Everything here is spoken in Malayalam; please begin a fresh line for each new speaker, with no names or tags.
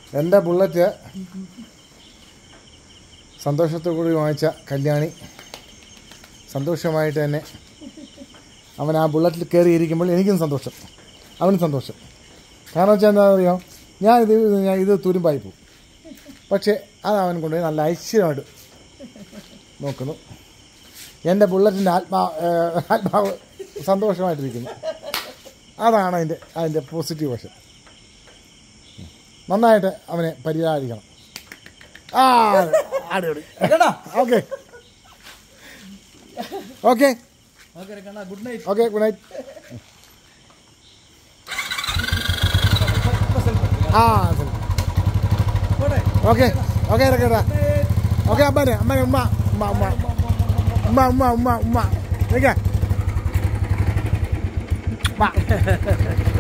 എൻ്റെ ബുള്ളറ്റ് സന്തോഷത്തോടുകൂടി വാങ്ങിച്ച കല്യാണി സന്തോഷമായിട്ട് തന്നെ അവൻ ആ ബുള്ളറ്റിൽ കയറിയിരിക്കുമ്പോൾ എനിക്കും സന്തോഷം, അവനും സന്തോഷം. കാരണം വെച്ചാൽ എന്താ പറയുക, ഇത് തുരുമ്പായി പോകും. പക്ഷേ അത് അവൻ കൊണ്ടുപോയി നല്ല ഐശ്വര്യമായിട്ട് നോക്കുന്നു. എൻ്റെ ബുള്ളറ്റിൻ്റെ ആത്മാവ് സന്തോഷമായിട്ടിരിക്കുന്നു. അതാണ് അതിൻ്റെ പോസിറ്റീവ് വശം. നന്നായിട്ട് അവനെ പരിപാലിക്കണം. അടിപൊളി. Okay okay
good night.
Okay good night. Okay okay ഇറക്കട്ടാ. ഓക്കെ അമ്മനെ ഉമ്മ ഉമ്മ ഉമ്മ ഉമ്മ ഉമ്മ ഉമ്മ ഉമ്മ ഉമ്മ